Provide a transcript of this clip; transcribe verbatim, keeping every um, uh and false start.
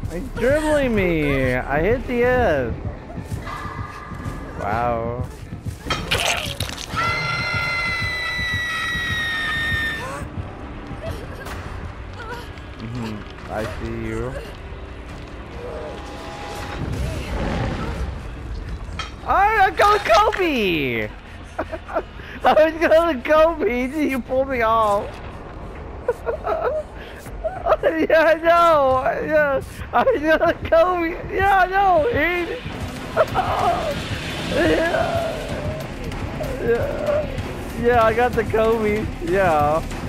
He's dribbling me. I hit the S. Wow. Mm-hmm. I see you. I go Kobe! I was going to Kobe, you pulled me off. Yeah, I know. Yeah, I was going to Kobe. Yeah, I know. Yeah. Yeah. Yeah, I got the Kobe. Yeah.